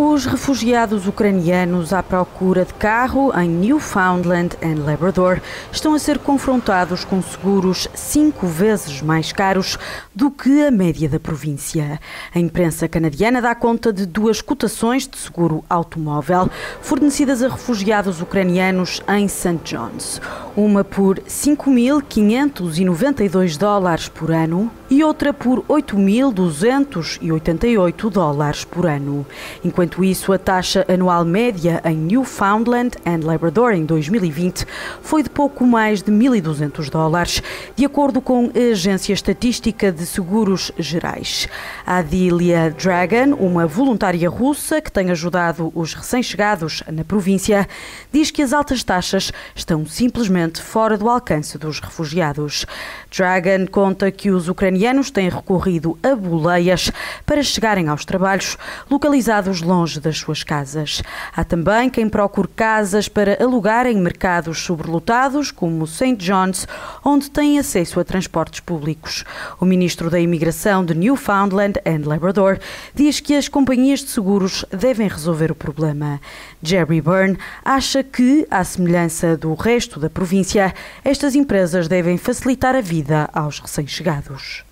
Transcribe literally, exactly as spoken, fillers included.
Os refugiados ucranianos à procura de carro em Newfoundland and Labrador estão a ser confrontados com seguros cinco vezes mais caros do que a média da província. A imprensa canadiana dá conta de duas cotações de seguro automóvel fornecidas a refugiados ucranianos em Saint John's. Uma por cinco mil quinhentos e noventa e dois dólares por ano e outra por oito mil duzentos e oitenta e oito dólares por ano. Enquanto isso, a taxa anual média em Newfoundland and Labrador em dois mil e vinte foi de pouco mais de mil e duzentos dólares, de acordo com a Agência Estatística de Seguros Gerais. A Adilia Dragan, uma voluntária russa que tem ajudado os recém-chegados na província, diz que as altas taxas estão simplesmente fora do alcance dos refugiados. Dragan conta que os ucranianos têm recorrido a boleias para chegarem aos trabalhos localizados longe das suas casas. Há também quem procure casas para alugar em mercados sobrelotados, como Saint John's, onde têm acesso a transportes públicos. O ministro da Imigração de Newfoundland and Labrador diz que as companhias de seguros devem resolver o problema. Jerry Byrne acha que, à semelhança do resto da província, estas empresas devem facilitar a vida aos recém-chegados.